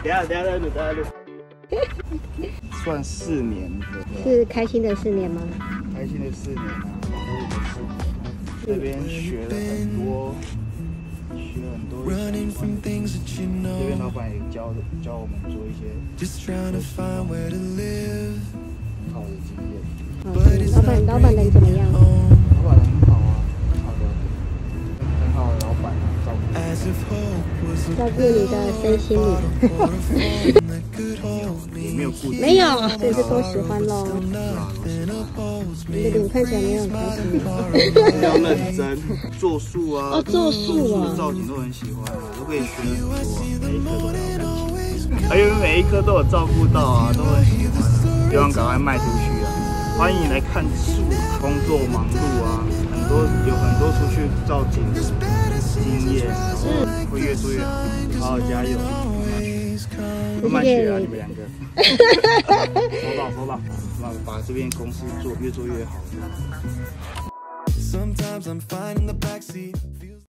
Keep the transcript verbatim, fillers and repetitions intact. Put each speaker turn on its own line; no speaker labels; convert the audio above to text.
等下等下再录，等下录。算四年的，
是开心的四年吗？
开心的四年啊，我也是那边学了很多，学了很多。这边老板也教教我们做一些好的经验。
嗯，老板老板人怎么样？
老板人很好啊，很好的，很好的老板啊，照顾。
照顾你的身心灵。
也没有顾忌。
没有，这是都喜欢咯。
是啊，
你的脸看起来没有很开心。
要认真，做树啊，
哦，做树啊，
造景都很喜欢啊，都可以学很多，每一颗都有，还有每一颗都有照顾到啊，都很喜欢啊，希望赶快卖出去啊！欢迎来看树，工作忙碌啊，很多有很多出去造景的经验，然后会越做越好，好好加油！慢慢学啊，你们两个。收到收到，把把这边公司做越做越好。